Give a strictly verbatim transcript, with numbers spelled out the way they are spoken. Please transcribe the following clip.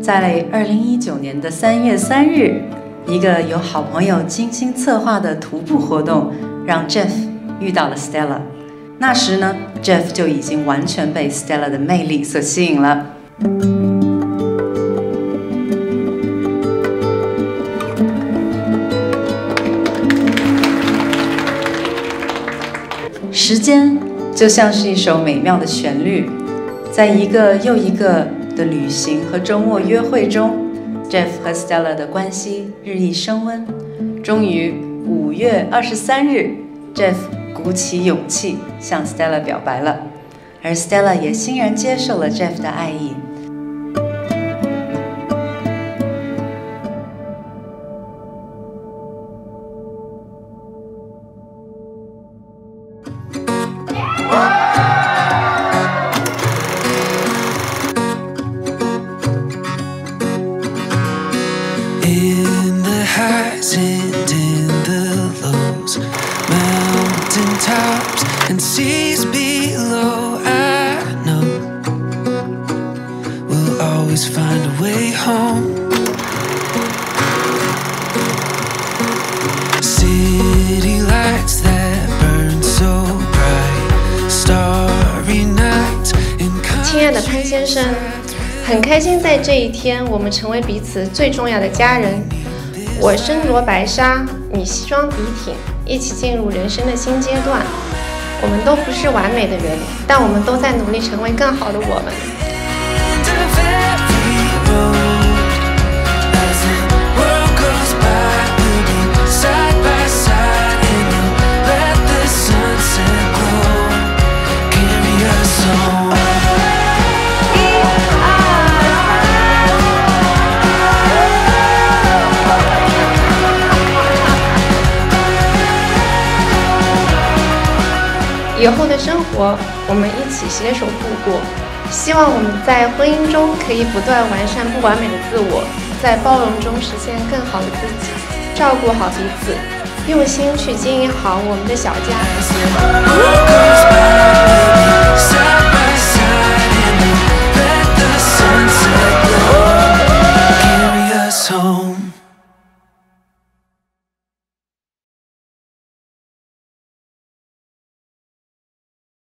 在二零一九年的三月三日，一个由好朋友精心策划的徒步活动，让 Jeff 遇到了 Stella。那时呢 ，Jeff 就已经完全被 Stella 的魅力所吸引了。时间就像是一首美妙的旋律，在一个又一个的旅行和周末约会中 ，Jeff 和 Stella 的关系日益升温。终于，五月二十三日 ，Jeff 鼓起勇气向 Stella 表白了，而 Stella 也欣然接受了 Jeff 的爱意。 In the highs and in the lows, mountain tops and seas below, I know we'll always find a way home. City lights that burn so bright, starry nights in 亲爱的潘先生，很开心在这一天我们成为彼此最重要的家人。我身着白纱，你西装笔挺，一起进入人生的新阶段。我们都不是完美的人，但我们都在努力成为更好的我们。以后的生活，我们一起携手度过。希望我们在婚姻中可以不断完善不完美的自我，在包容中实现更好的自己，照顾好彼此，用心去经营好我们的小家。